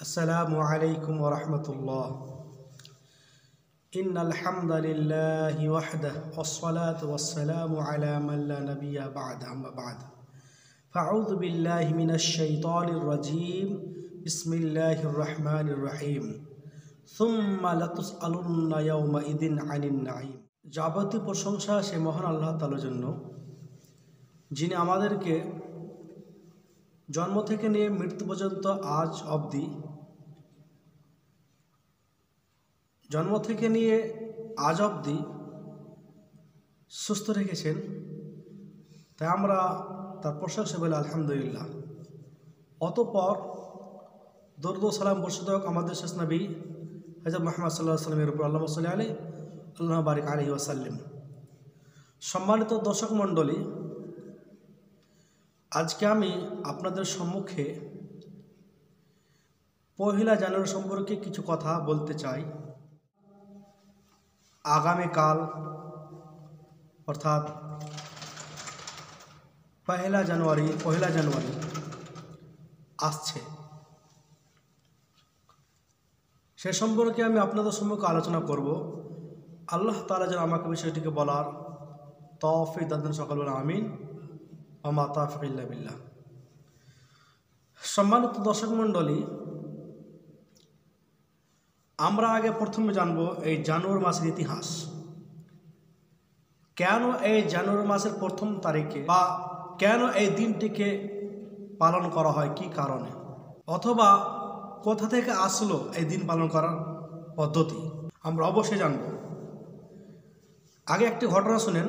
السلام عليكم ورحمة الله. إن الحمد لله وحده والصلاة والسلام على من لا نبي بعد. أما بعد فأعوذ بالله من الشيطان الرجيم. بسم الله الرحمن الرحيم. ثم لتسألن يومئذ عن النعيم. যাবতীয় প্রশংসা সে মহান আল্লাহ তাআলার জন্য, যিনি আমাদেরকে জন্ম থেকে নিয়ে মৃত্যু পর্যন্ত আজ অবধি সুস্থ রেখেছেন। তাই আমরা তার প্রশংসা বলি আলহামদুলিল্লাহ। অতঃপর দরুদ ও সালাম বর্ষিত হোক আমাদের শেষ নবী হযরত মুহাম্মদ সাল্লাল্লাহু আলাইহি ওয়াসাল্লামের উপর। আল্লাহুম্মা সাল্লি আলাইহি আল্লাহুম্মা বারিক আলাইহি ওয়াসাল্লাম। সম্মানিত দর্শক মণ্ডলী, আজকে আমি আপনাদের সম্মুখে পহেলা জানুয়ারি সম্পর্কে কিছু কথা বলতে চাই। আগামীকাল অর্থাৎ পহেলা জানুয়ারি আসছে। সে সম্পর্কে আমি আপনাদের সম্মুখে আলোচনা করব। আল্লাহ তাআলা যেন আমাকে বিষয়টিকে বলার তৌফিক দান করেন। সকল বলেন আমিন। ওয়া মা তাওফীক ইল্লা বিল্লাহ। সম্মানিত দর্শক মণ্ডলী, আমরা আগে প্রথমে জানব এই জানুয়ারি মাসের ইতিহাস। কেন এই জানুয়ারি মাসের প্রথম তারিখে বা কেন এই দিনটিকে পালন করা হয়, কি কারণে, অথবা কোথা থেকে আসলো এই দিন পালন করার পদ্ধতি, আমরা অবশ্যই জানব। আগে একটি ঘটনা শুনেন।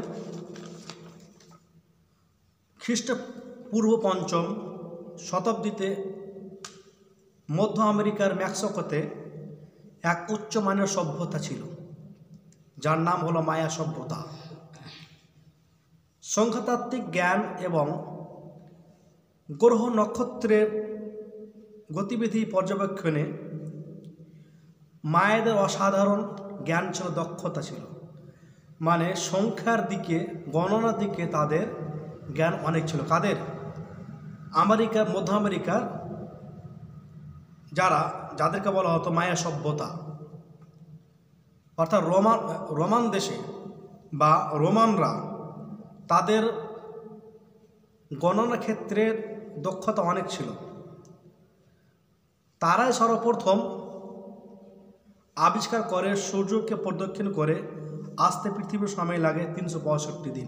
খ্রিস্টপূর্ব ৫ম শতাব্দীতে মধ্য আমেরিকার মেক্সিকোতে এক উচ্চমানের সভ্যতা ছিল, যার নাম হলো মায়া সভ্যতা। সংখ্যাতাত্ত্বিক জ্ঞান এবং গ্রহ নক্ষত্রের গতিবিধি পর্যবেক্ষণে মায়াদের অসাধারণ জ্ঞান ছিল, দক্ষতা ছিল। মানে সংখ্যার দিকে, গণনার দিকে তাদের জ্ঞান অনেক ছিল। কাদের? মধ্য আমেরিকার যাদেরকে বলা হতো মায়া সভ্যতা, অর্থাৎ রোমান দেশে বা রোমানরা তাদের গণনা ক্ষেত্রের দক্ষতা অনেক ছিল। তারাই সর্বপ্রথম আবিষ্কার করে সূর্যকে প্রদক্ষিণ করে আসতে পৃথিবীর সময় লাগে ৩৬৫ দিন,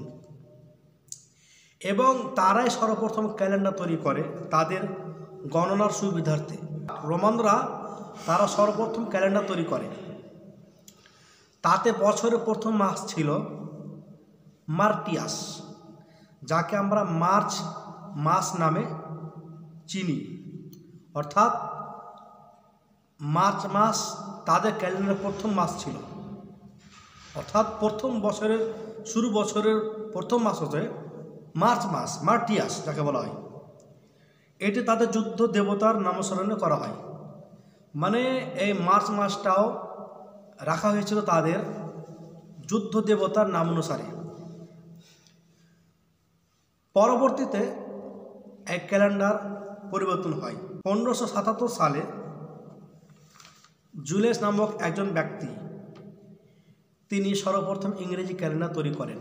এবং তারাই সর্বপ্রথম ক্যালেন্ডার তৈরি করে তাদের গণনার সুবিধার্থে। রোমানরা তারা সর্বপ্রথম ক্যালেন্ডার তৈরি করে। তাতে বছরের প্রথম মাস ছিল মার্টিয়াস, যাকে আমরা মার্চ মাস নামে চিনি। অর্থাৎ মার্চ মাস তাদের ক্যালেন্ডারের প্রথম মাস ছিল। অর্থাৎ বছরের প্রথম মাস হচ্ছে মার্চ মাস, মার্টিয়াস যাকে বলা হয়। এটি তাদের যুদ্ধ দেবতার নামস্মরণে করা হয়। মানে এই মার্চ মাসটাও রাখা হয়েছিল তাদের যুদ্ধ দেবতার নাম অনুসারে। পরবর্তীতে এক ক্যালেন্ডার পরিবর্তন হয়। 1577 সালে জুলিয়াস নামক একজন ব্যক্তি, তিনি সর্বপ্রথম ইংরেজি ক্যালেন্ডার তৈরি করেন।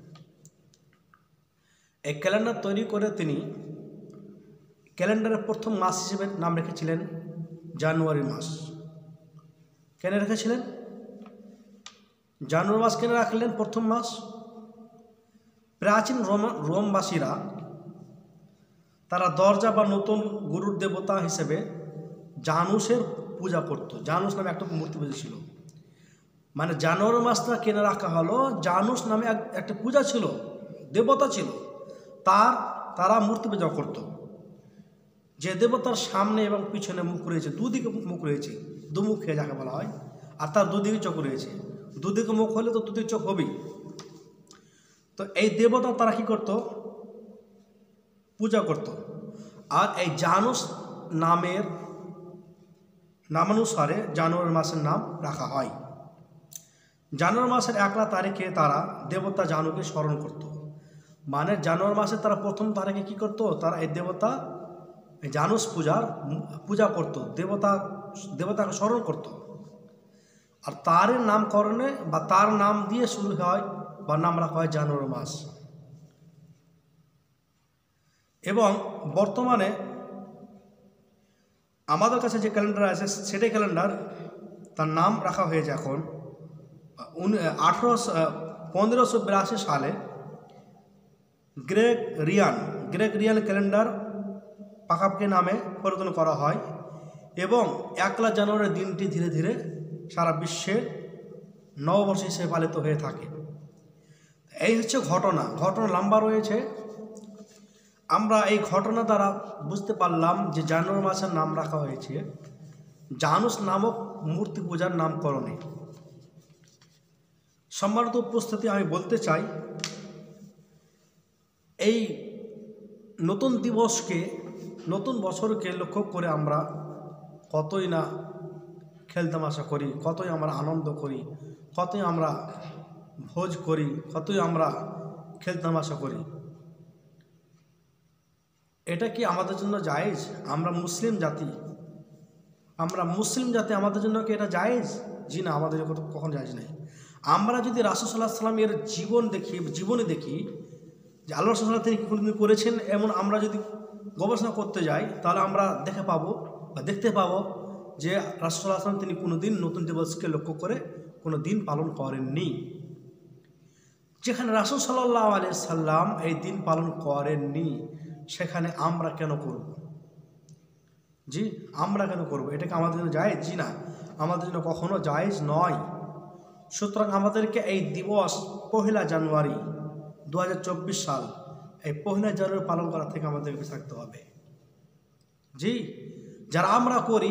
এই ক্যালেন্ডার তৈরি করে তিনি ক্যালেন্ডারের প্রথম মাস হিসেবে নাম রেখেছিলেন জানুয়ারি মাস। কেন রেখেছিলেন জানুয়ারি মাস? কেন রাখলেন প্রথম মাস? প্রাচীন রোমবাসীরা তারা দরজা বা নতুন গুরুর দেবতা হিসেবে জানুসের পূজা করত। জানুস নামে একটা মূর্তি পূজা ছিল। মানে জানুয়ারি মাসটা কেন রাখা হলো? জানুস নামে একটা পূজা ছিল, দেবতা ছিল, তারা মূর্তি পূজা করত। যে দেবতার সামনে এবং পিছনে মুখ রয়েছে, দুদিকে মুখ রয়েছে, দুমুখে যাকে বলা হয়, আর তার দুদিকে চোখ রয়েছে। দুদিকে মুখ হলে তো দুদিকে চোখ হবেই। তো এই দেবতা তারা কি করত? পূজা করত। আর এই জানুস নামের নামানুসারে জানুয়ারি মাসের নাম রাখা হয়। জানুয়ারি মাসের 1 তারিখে তারা দেবতা জানুকে স্মরণ করত। মানে জানুয়ারি মাসে তারা প্রথম তারিখে কি করত? তারা এই দেবতা এই জানুস পূজা করত, দেবতাকে স্মরণ করত। আর তার নামকরণে বা তার নাম দিয়ে শুরু হয় বা নাম রাখা হয় জানুয়ারি মাস। এবং বর্তমানে আমাদের কাছে যে ক্যালেন্ডার আছে সেটাই ক্যালেন্ডার, তার নাম রাখা হয়েছে এখন 1582 সালে গ্রেগরিয়ান ক্যালেন্ডার পাকাপকি নামে পরিবর্তন করা হয় এবং 1 জানুয়ারির দিনটি ধীরে ধীরে সারা বিশ্বে নববর্ষ হিসেবে পালিত হয়ে থাকে। এই হচ্ছে ঘটনা লম্বা রয়েছে। আমরা এই ঘটনা দ্বারা বুঝতে পারলাম যে জানুয়ারি মাসের নাম রাখা হয়েছে জানুস নামক মূর্তি পূজার নামকরণে। সম্মানিত উপস্থিতি, আমি বলতে চাই এই নতুন দিবসকে, নতুন বছরকে লক্ষ্য করে আমরা কতই না খেলতামাশা করি, কতই আমরা আনন্দ করি, কতই আমরা ভোজ করি, কতই আমরা খেলতামাশা করি। এটা কি আমাদের জন্য জায়েজ? আমরা মুসলিম জাতি, আমাদের জন্য কি এটা জায়েজ? জি না, আমাদের কখন জায়েজ নাই। আমরা যদি রাসূল সাল্লাল্লাহু আলাইহি ওয়াসাল্লামের জীবনে দেখি যে আল্লাহ রাসূল সাল্লাল্লাহু আলাইহি ওয়াসাল্লাম তিনি কি কোনোদিন করেছেন, এমন আমরা যদি গবেষণা করতে যাই তাহলে আমরা দেখতে পাবো যে রাসূল সাল্লাল্লাহু আলাইহি ওয়াসাল্লাম তিনি কোনোদিন নতুন দিবসকে লক্ষ্য করে কোনো দিন পালন করেননি। যেখানে রাসূল সাল্লাল্লাহু আলাইহি ওয়াসাল্লাম এই দিন পালন করেননি, সেখানে আমরা কেন করব? জি, আমরা কেন করব? এটা কি আমাদের জন্য জায়েজ? জি না, আমাদের জন্য কখনো জায়েজ নয়। সুতরাং আমাদেরকে এই দিবস 1 জানুয়ারি 2024 সাল, এই 1 জানুয়ারি পালন করা থেকে আমাদেরকে বেঁচে থাকতে হবে। জি, যারা আমরা করি,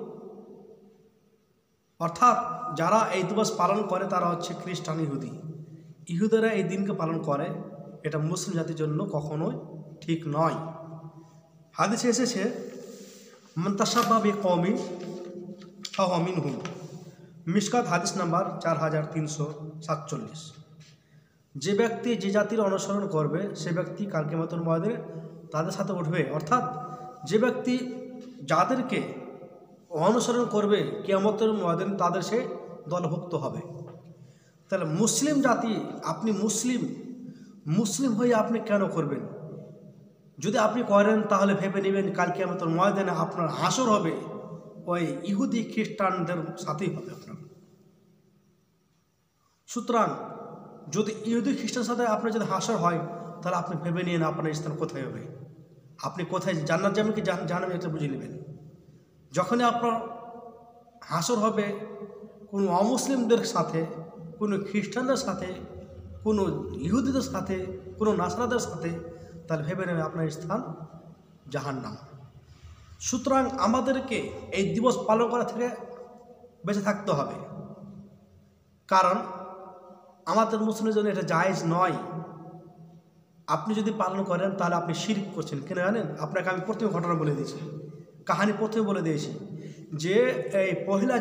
অর্থাৎ যারা এই দিবস পালন করে তারা হচ্ছে খ্রিস্টান, ইহুদিরা এই দিনকে পালন করে, এটা মুসলিম জাতির জন্য কখনোই ঠিক নয়। হাদিসে এসেছে মান তাশাব্বাহা বিকওমিন ফাহুয়া মিনহুম, মিশকাত হাদিস নাম্বার 4347। যে ব্যক্তি যে জাতির অনুসরণ করবে সে ব্যক্তি কাল কিয়ামতের ময়দানে তাদের সাথে উঠবে। অর্থাৎ যে ব্যক্তি যাদেরকে অনুসরণ করবে কিয়ামতের ময়দানে তাদের সে দলভুক্ত হবে। তাহলে মুসলিম জাতি, আপনি মুসলিম হয়ে আপনি কেন করবেন? যদি আপনি করেন তাহলে ভেবে নেবেন কাল কিয়ামতের ময়দানে আপনার হাসর হবে ওই ইহুদি খ্রিস্টানদের সাথেই হবে আপনার। সুতরাং যদি ইহুদি খ্রিস্টানের সাথে আপনার যদি হাসর হয় তাহলে আপনি ভেবে নিন আপনার স্থান কোথায় হবে, আপনি কোথায় জান্নাত যাবেন কি জাহান্নামে, এটা বুঝে নেবেন। যখনই আপনার হাসর হবে কোনো অমুসলিমদের সাথে, কোনো খ্রিস্টানদের সাথে, কোনো ইহুদিদের সাথে, কোনো নাসরাদের সাথে, তাহলে ভেবে নেবে আপনার স্থান জাহান্নাম। সুতরাং আমাদেরকে এই দিবস পালন করা থেকে বেঁচে থাকতে হবে, কারণ আমাদের মুসলিমের জন্য এটা জায়েজ নয়। আপনি যদি পালন করেন তাহলে আপনি শিরক করছেন। কেন জানেন? আপনাকে আমি প্রথমে ঘটনা বলে দিয়েছি, কাহিনী প্রথমে বলে দিয়েছি যে এই 1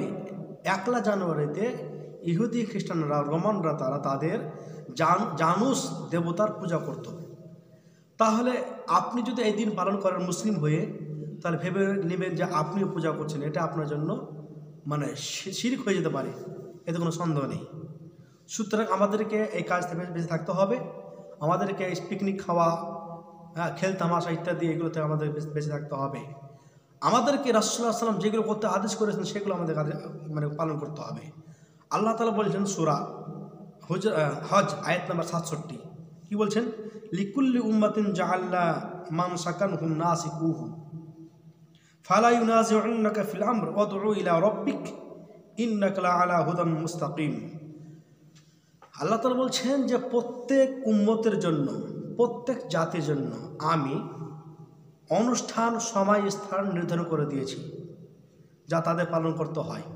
জানুয়ারিতে ইহুদি খ্রিস্টানরা, রোমানরা তাদের জানুস দেবতার পূজা করত। তাহলে আপনি যদি এই দিন পালন করেন মুসলিম হয়ে, তাহলে ভেবে নেবেন যে আপনিও পূজা করছেন, এটা আপনার জন্য মানে শিরক হয়ে যেতে পারে, এতে কোনো সন্দেহ নেই। সুতরাং আমাদেরকে এই কাজ থেকে বেঁচে থাকতে হবে। আমাদেরকে এই পিকনিক খাওয়া, খেলতামাশা ইত্যাদি এগুলোতে আমাদের বেঁচে থাকতে হবে। আমাদেরকে রাসূল সাল্লাল্লাহু আলাইহি ওয়াসাল্লাম যেগুলো করতে আদেশ করেছেন সেগুলো আমাদের মানে পালন করতে হবে। আল্লাহ তাআলা বলছেন সূরা হজ আয়াত নাম্বার 67, কি বলছেন? লিকুল্লি উম্মাতিন জাআলনা মানসাকানহুম নাসিকুহু ফালা ইউনাজিউন্নাকা ফিল আমর ওয়াদউ ইলা রাব্বিক ইন্নাকা লাআলা হুদাম মুস্তাকিম। আল্লাহ তাআলা বলছেন যে প্রত্যেক উম্মতের জন্য, প্রত্যেক জাতির জন্য আমি অনুষ্ঠান, সময়, স্থান নির্ধারণ করে দিয়েছি যা তাদের পালন করতে হয়।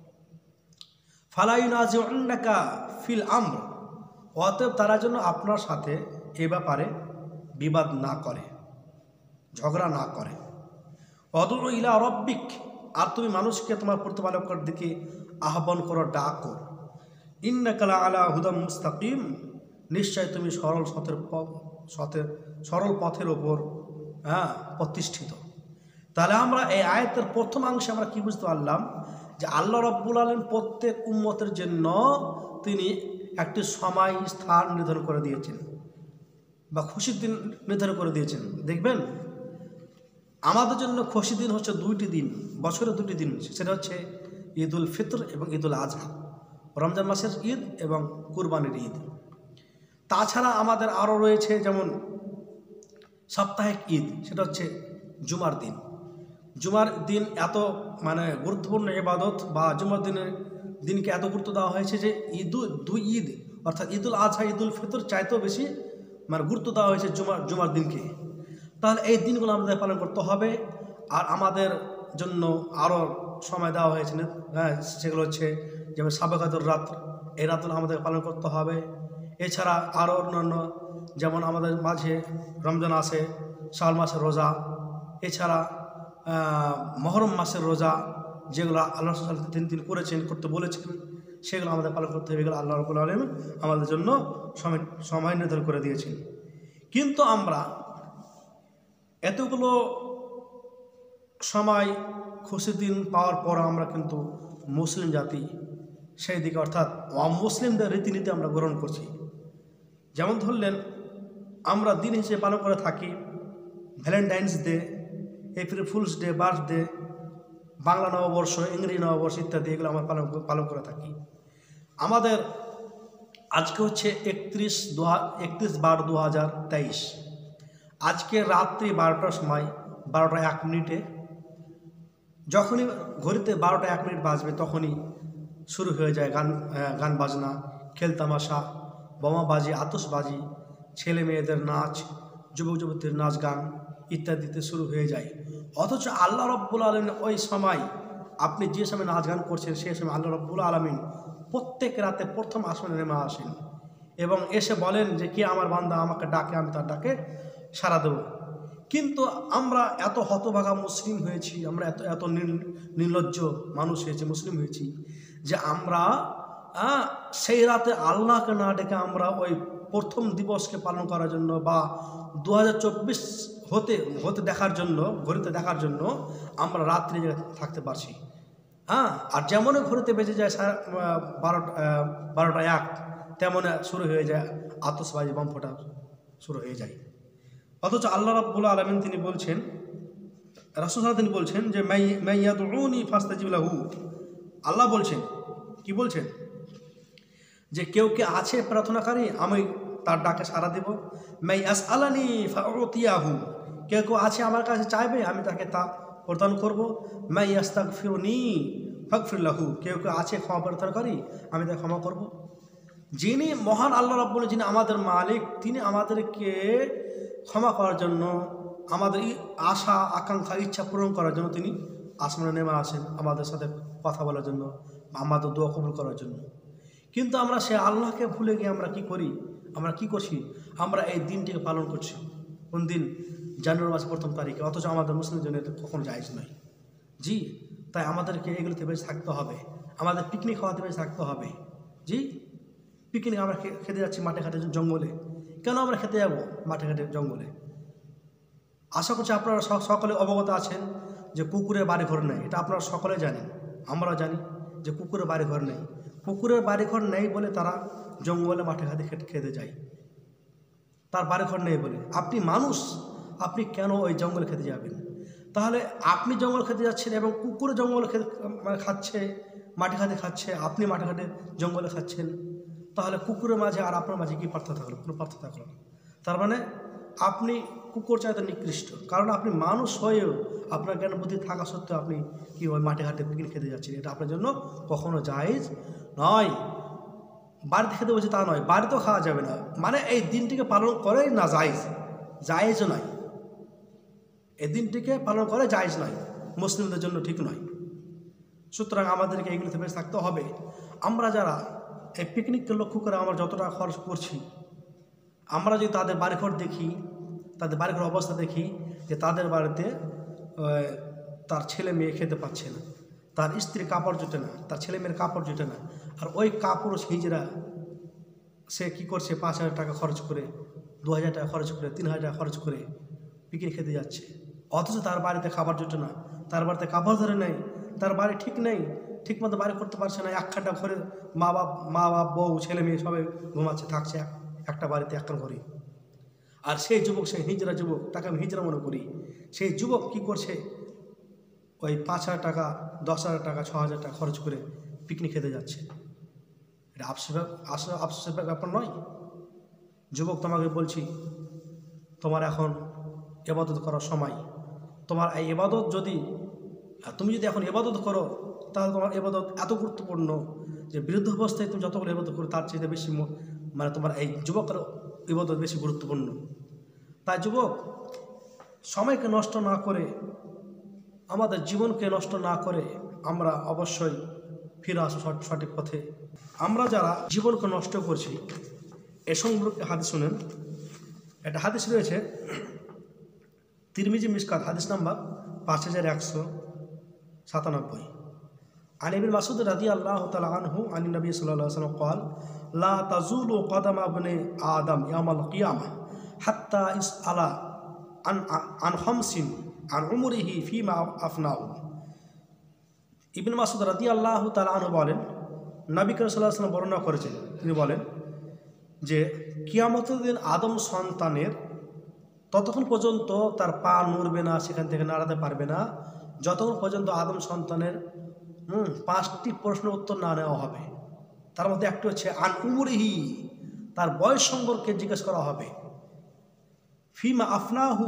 ফালা ইউনাজিউন্নাকা ফিল আমর, অতএব তারা যেন আপনার সাথে এ ব্যাপারে বিবাদ না করে, ঝগড়া না করে। ওয়াদউ ইলা রাব্বিক, আর তুমি মানুষকে তোমার প্রতিপালকের দিকে আহ্বান করো, ডাকো। ইন্নাকা লাআলা হুদাম মুস্তাকিম, নিশ্চয় তুমি সরল পথের ওপর প্রতিষ্ঠিত। তাহলে আমরা এই আয়াতের প্রথম অংশে আমরা কি বুঝতে পারলাম, যে আল্লাহ রাব্বুল আলামিন প্রত্যেক উম্মতের জন্য তিনি একটি সময় স্থান নির্ধারণ করে দিয়েছেন বা খুশির দিন নির্ধারণ করে দিয়েছেন। দেখবেন আমাদের জন্য খুশির দিন হচ্ছে দুইটি দিন, বছরে দুটি দিন, সেটা হচ্ছে ঈদ উল ফিতর এবং ঈদ উল আজহা, রমজান মাসের ঈদ এবং কুরবানির ঈদ। তাছাড়া আমাদের আরও রয়েছে যেমন সাপ্তাহিক ঈদ, সেটা হচ্ছে জুমার দিন। জুমার দিন এত গুরুত্বপূর্ণ ইবাদত, বা জুমার দিনকে এত গুরুত্ব দেওয়া হয়েছে যে দুই ঈদ অর্থাৎ ঈদ উল আজহা ঈদ উল ফিতর চাইতেও বেশি গুরুত্ব দেওয়া হয়েছে জুমার দিনকে। তাহলে এই দিনগুলো আমাদের পালন করতে হবে। আর আমাদের জন্য আরও সময় দেওয়া হয়েছে, হ্যাঁ, সেগুলো হচ্ছে যেমন সাবেকাতুর রাত, এই রাতগুলো আমাদের পালন করতে হবে। এছাড়া আরও অন্যান্য যেমন আমাদের মাঝে রমজান আছে, শাওয়াল মাসের রোজা, এছাড়া মহরম মাসের রোজা, যেগুলো আল্লাহ তিনি করতে বলেছেন, সেগুলো আমাদের পালন করতে হবে। এগুলো আল্লাহ রাব্বুল আলামিন আমাদের জন্য সময় নির্ধারণ করে দিয়েছেন। কিন্তু আমরা এতগুলো সময় খুশির দিন পাওয়ার পর আমরা কিন্তু মুসলিম জাতি সেই দিকে অর্থাৎ অমুসলিমদের রীতিনীতি আমরা গ্রহণ করছি। যেমন ধরলেন আমরা দিন হিসেবে পালন করে থাকি Valentine's Day, April Fools Day, birthday, Bangla নববর্ষ, ইংরেজি নববর্ষ ইত্যাদি, এগুলো আমরা পালন করে থাকি। আমাদের আজকে হচ্ছে 31/12/2023। আজকে রাত্রি 12টার সময় 12:01 যখনই ঘড়িতে 12:01 বাজবে তখনই শুরু হয়ে যায় গান বাজনা, খেলতামাশা, বোমাবাজি, আতশবাজি, ছেলে মেয়েদের নাচ, যুবক যুবতীর নাচ গান ইত্যাদিতে শুরু হয়ে যায়। অথচ আল্লাহ রাব্বুল আলামিন ওই সময়, আপনি যে সময় নাচ গান করছেন সেই সময় আল্লাহ রাব্বুল আলামিন প্রত্যেক রাতে প্রথম আসমানে নেমে আসেন এবং এসে বলেন যে কে আমার বান্দা আমাকে ডাকে, আমি তার ডাকে সাড়া দেব। কিন্তু আমরা এত হতভাগা মুসলিম হয়েছি, আমরা এত নির্লজ্জ মানুষ হয়েছি, মুসলিম হয়েছি, যে আমরা সেই রাতে আল্লাহকে না ডেকে আমরা ওই প্রথম দিবসকে পালন করার জন্য বা 2024 হতে দেখার জন্য, ঘড়িতে দেখার জন্য আমরা রাত্রি থাকতে পারছি। আর যেমন ঘড়িতে বেজে যায় 12:01 তেমন শুরু হয়ে যায় আতশবাজি, বম ফোটা শুরু হয়ে যায়। অথচ আল্লাহ রাব্বুল আলামিন তিনি বলছেন, রাসূল তিনি বলছেন যে মাইয়াদউনি ফাস্তাজিব লাহু। আল্লাহ বলছেন, কি বলছেন, যে কেউ কে আছে প্রার্থনাকারী, আমি তার ডাকে সাড়া দেব। মাই আসআলানি ফাউতিয়াহু, কেউ আছে আমার কাছে চাইবে, আমি তাকে তা প্রদান করব। মাই আস্তাগফিরুনি ফাগফির লাহু, কেউ আছে ক্ষমা প্রার্থনাকারী, আমি তাকে ক্ষমা করব। যিনি মহান আল্লাহ রাব্বুল, যিনি আমাদের মালিক, তিনি আমাদেরকে ক্ষমা করার জন্য, আমাদের আশা আকাঙ্ক্ষা ইচ্ছা পূরণ করার জন্য তিনি আসমানে নেমে আসেন আমাদের সাথে কথা বলার জন্য, আমাদের দোয়া কবুল করার জন্য। কিন্তু আমরা সে আল্লাহকে ভুলে গিয়ে আমরা কি করি, আমরা কি করছি, আমরা এই দিনটিকে পালন করছি। কোন দিন? জানুয়ারি মাসের 1 তারিখে। অথচ আমাদের মুসলিমদের জন্য এটা কখনো জায়েজ নয়। জি, তাই আমাদেরকে এগুলোতে বেঁচে থাকতে হবে, আমাদের পিকনিক খাওয়াতে বেঁচে থাকতে হবে। জি, পিকনিক আমরা খেতে যাচ্ছি মাঠে ঘাটে জঙ্গলে, কেন আমরা খেতে যাব মাঠে ঘাটে জঙ্গলে? আশা করছি আপনারা সকলে অবগত আছেন যে কুকুরের বাড়িঘর নেই, এটা আপনারা সকলে জানেন, আমরা জানি যে কুকুরের বাড়িঘর নেই। কুকুরের বাড়িঘর নেই বলে তারা জঙ্গলে মাঠে ঘাটে খেতে যায়, তার বাড়িঘর নেই বলে। আপনি মানুষ, আপনি কেন ওই জঙ্গলে খেতে যাবেন? তাহলে আপনি জঙ্গল খেতে যাচ্ছেন এবং কুকুরে জঙ্গলে খাচ্ছে, মাঠে ঘাটে খাচ্ছে, আপনি মাঠে ঘাটে জঙ্গলে খাচ্ছেন, তাহলে কুকুরের মাঝে আর আপনার মাঝে কী পার্থক্য থাকলো? কোনো পার্থক্য থাকলো না। তার মানে আপনি কুকুর চাইতে নিকৃষ্ট, কারণ আপনি মানুষ হয়েও আপনার জ্ঞান বুদ্ধি থাকা সত্ত্বেও আপনি কি ওই মাঠে ঘাটে পিকনিক খেতে যাচ্ছেন, এটা আপনার জন্য কখনো জায়েজ নয়। বাড়িতে খেতে বলছে তা নয়, বাড়িতেও খাওয়া যাবে না, মানে এই দিনটিকে পালন করেই না জায়েজও নয়। এই দিনটিকে পালন করে জায়েজ নয়, মুসলিমদের জন্য ঠিক নয়। সুতরাং আমাদেরকে এগুলোতে বেঁচে থাকতে হবে। আমরা যারা এই পিকনিককে লক্ষ্য করে আমরা যত টাকা খরচ করছি, আমরা যদি তাদের বাড়িঘর দেখি, তাদের বাড়িঘর অবস্থা দেখি যে তাদের বাড়িতে তার ছেলে মেয়ে খেতে পাচ্ছে না, তার স্ত্রী কাপড় জুটে না, তার ছেলে মেয়ের কাপড় জুটে না, আর ওই কাপড় হিজড়া সে কী করছে, 5,000 টাকা খরচ করে, 2,000 টাকা খরচ করে, 3,000 টাকা খরচ করে পিকনিক খেতে যাচ্ছে। অথচ তার বাড়িতে খাবার জুটে না, তার বাড়িতে কাপড় ধরে নেই, তার বাড়ি ঠিক নেই, ঠিকমতো বাড়ি করতে পারছে না, একখানটা ঘরে মা বাপ বউ ছেলে মেয়ে সবাই ঘুমাচ্ছে, থাকছে একটা বাড়িতে একখান ঘরে। আর সেই যুবক, সেই হিজড়া যুবক, তাকে আমি হিজড়া মনে করি, সেই যুবক কি করছে, ওই 5,000 টাকা 10,000 টাকা 6,000 টাকা খরচ করে পিকনিক খেতে যাচ্ছে। এটা আফসোসের ব্যাপার নয়? যুবক, তোমাকে বলছি, তোমার এখন ইবাদত করার সময়। তোমার এই ইবাদত তুমি যদি এখন ইবাদত করো, তাহলে তোমার ইবাদত এত গুরুত্বপূর্ণ যে বৃদ্ধ অবস্থায় তুমি যতগুলো ইবাদত করো তার চেয়ে বেশি, মানে তোমার এই যুবকের ইবাদত বেশি গুরুত্বপূর্ণ। তাই যুবক, সময়কে নষ্ট না করে, আমাদের জীবনকে নষ্ট না করে আমরা অবশ্যই ফিরে আসো সঠিক পথে। আমরা যারা জীবনকে নষ্ট করছি, এ সম্পর্কে হাদিস শুনেন। একটা হাদিস রয়েছে তিরমিজি মিশকাত, হাদিস নাম্বার 5197। عن ابن مسعود رضي الله تعالى عنه عن النبي صلى الله عليه وسلم قال لا تزول قدم ابن آدم يوم القيامة حتى يسأل عن خمس عن عمره فيما أفناه। ইবনে মাসউদ রাদিয়াল্লাহু তাআলা আনহু বলেন, নবী করিম সাল্লাল্লাহু আলাইহি ওয়াসাল্লাম বর্ণনা করেছেন, তিনি বলেন যে কিয়ামতের দিন আদম সন্তানের ততক্ষণ পর্যন্ত তার পা নড়বে না, সেখান থেকে নাড়াতে পারবে না, যতক্ষণ পর্যন্ত আদম সন্তানের 5টি প্রশ্নের উত্তর না নেওয়া হবে। তার মধ্যে একটি হচ্ছে আন উমরিহি, তার বয়স সম্পর্কে জিজ্ঞেস করা হবে। ফিমা আফনাহু,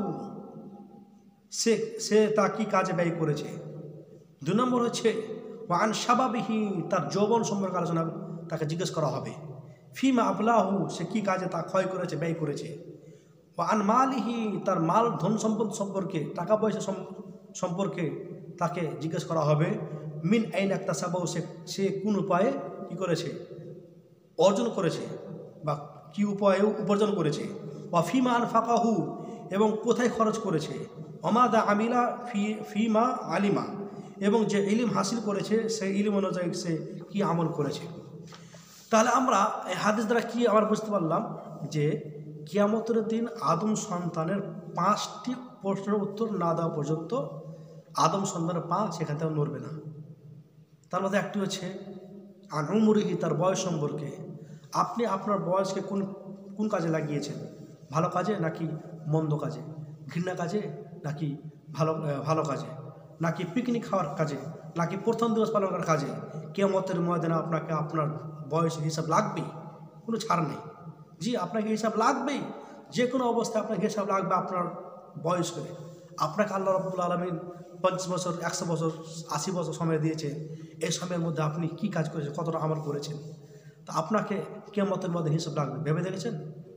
সে তা কি কাজে ব্যয় করেছে। 2 নম্বর হচ্ছে ওয়ান শাবাবিহি, তার যৌবন সম্পর্কে আলোচনা তাকে জিজ্ঞেস করা হবে। ফিমা আবলাহু, সে কি কাজে তা ক্ষয় করেছে, ব্যয় করেছে। ওয়ান মালিহি, তার মাল ধন সম্পদ সম্পর্কে, টাকা পয়সা সম্পর্কে তাকে জিজ্ঞেস করা হবে। মিন আইন একটা সাবাউ, সে কোন উপায়ে কি করেছে, অর্জন করেছে, বা কি উপায়ে উপার্জন করেছে। ওয়াফিমা আনফাকাহু, এবং কোথায় খরচ করেছে। অমাদা আমিলা ফিমা আলিমা, এবং যে ইলম হাসিল করেছে সেই ইলম অনুযায়ী সে কি আমল করেছে। তাহলে আমরা এই হাদিস দ্বারা কি আমরা বুঝতে পারলাম যে কিয়ামতের দিন আদম সন্তানের 5টি প্রশ্নের উত্তর না দেওয়া পর্যন্ত আদম সন্তানের পা সেখান থেকে নড়বে না। তার মধ্যে একটি হচ্ছে আন উমরিহি, তার বয়স সম্পর্কে। আপনি আপনার বয়সকে কোন কাজে লাগিয়েছেন, ভালো কাজে নাকি মন্দ কাজে, ঘৃণা কাজে নাকি ভালো কাজে, নাকি পিকনিক খাওয়ার কাজে, নাকি প্রথম দিবস পালন করার কাজে। কিয়ামতের ময়দানে আপনাকে আপনার বয়সের হিসাব লাগবেই, কোনো ছাড় নেই। জি, আপনাকে হিসাব লাগবেই, যে কোনো অবস্থায় আপনাকে হিসাব লাগবে আপনার বয়স করে। আপনাকে আল্লাহ রাব্বুল আলামিন 50 বছর, 100 বছর, 80 বছর সময় দিয়েছে। এই সময়ের মধ্যে আপনি কি কাজ করেছেন, কতটা আমল করেছেন, তা আপনাকে কিয়ামতের মধ্যে হিসাব লাগবে। ভেবে দেখেছেন?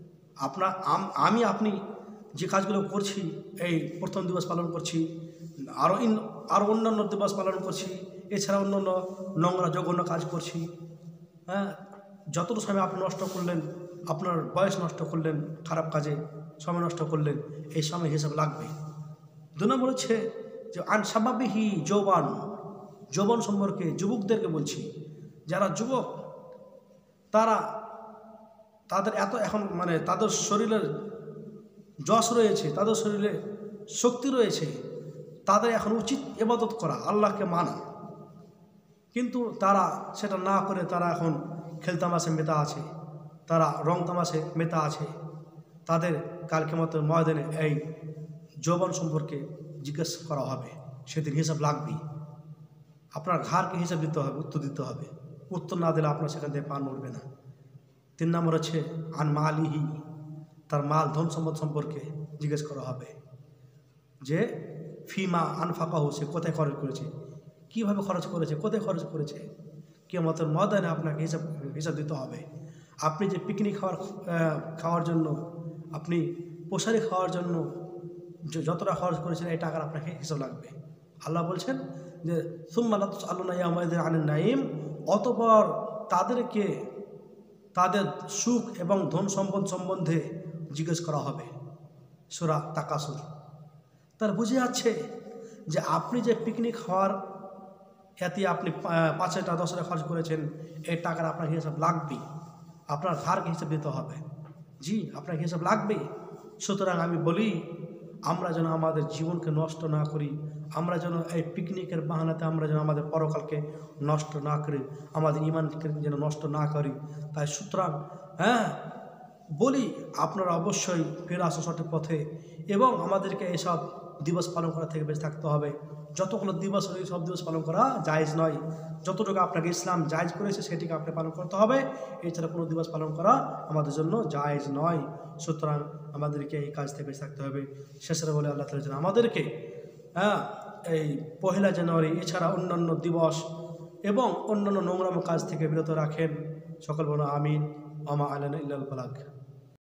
আপনি যে কাজগুলো করছি, এই প্রথম দিবস পালন করছি, আরও অন্যান্য দিবস পালন করছি, এছাড়া অন্যান্য নোংরা জঘন্য কাজ করছি, হ্যাঁ, যতটা সময় আপনি নষ্ট করলেন, আপনার বয়স নষ্ট করলেন, খারাপ কাজে সময় নষ্ট করলেন, এই সময় হিসাব লাগবে। 2 নম্বর হচ্ছে যে আন শাবাবিহি, যৌবন সম্পর্কে, যুবকদেরকে বলছি। যারা যুবক তাদের এখন মানে তাদের শরীরের যশ রয়েছে, তাদের শরীরে শক্তি রয়েছে, তাদের এখন উচিত ইবাদত করা, আল্লাহকে মানা। কিন্তু তারা সেটা না করে তারা এখন খেলতামাশে মেতে আছে, তারা রং তামাশে মেতে আছে। তাদের কাল কিয়ামতের ময়দানে এই যৌবন সম্পর্কে জিজ্ঞেস করা হবে, সেদিন হিসাব লাগবেই। আপনার ঘাড়কে হিসাব দিতে হবে, উত্তর দিতে হবে। উত্তর না দিলে আপনার সেখান থেকে পা নড়বে না। 3 নম্বর হচ্ছে আন মালিহি, তার মাল ধন সম্পদ সম্পর্কে জিজ্ঞেস করা হবে, যে ফিমা আনফাকাহু, সে কোথায় খরচ করেছে, কীভাবে খরচ করেছে, কোথায় খরচ করেছে। কিয়ামতের ময়দানে আপনাকে হিসাব দিতে হবে। আপনি যে পিকনিক খাওয়ার জন্য, আপনি পোশারি খাওয়ার জন্য যতটা খরচ করেছেন, এই টাকার আপনাকে হিসাব লাগবে। আল্লাহ বলছেন যে সুম্মা লা তুসআলুনা ইয়াওমা ইযিন আনিন নাঈম, অতঃপর তাদেরকে তাদের সুখ এবং ধন সম্পদ সম্বন্ধে জিজ্ঞেস করা হবে। সূরা তাকাসুর। তার বুঝে যাচ্ছে যে আপনি যে পিকনিক খাওয়ার এতে আপনি 5 টাকা 10 টাকা খরচ করেছেন, এই টাকার আপনার হিসাব লাগবেই। আপনার ঘাড়কে হিসাব দিতে হবে। জি, আপনার হিসাব লাগবেই। সুতরাং আমি বলি, আমরা যেন আমাদের জীবনকে নষ্ট না করি, আমরা যেন এই পিকনিকের বাহানাতে আমরা যেন আমাদের পরকালকে নষ্ট না করি, আমাদের ইমানকে যেন নষ্ট না করি। তাই সুতরাং বলি, আপনারা অবশ্যই ফিরে আসুন সঠিক পথে এবং আমাদেরকে এসব দিবস পালন করা থেকে বেঁচে থাকতে হবে। যতগুলো দিবস এই সব দিবস পালন করা জায়েজ নয়। যতটুকু আপনাকে ইসলাম জায়েজ করেছে সেটিকে আপনি পালন করতে হবে, এছাড়া কোনো দিবস পালন করা আমাদের জন্য জায়েজ নয়। সুতরাং আমাদেরকে এই কাজ থেকে বেঁচে থাকতে হবে। শেষে বলে আল্লাহ তাআলা যেন আমাদেরকে এই 1 জানুয়ারি এছাড়া অন্যান্য দিবস এবং অন্যান্য নোংরাম কাজ থেকে বিরত রাখেন। সকল বলো আমিন। ওয়া মা আলাইনা ইল্লাল বালাগ।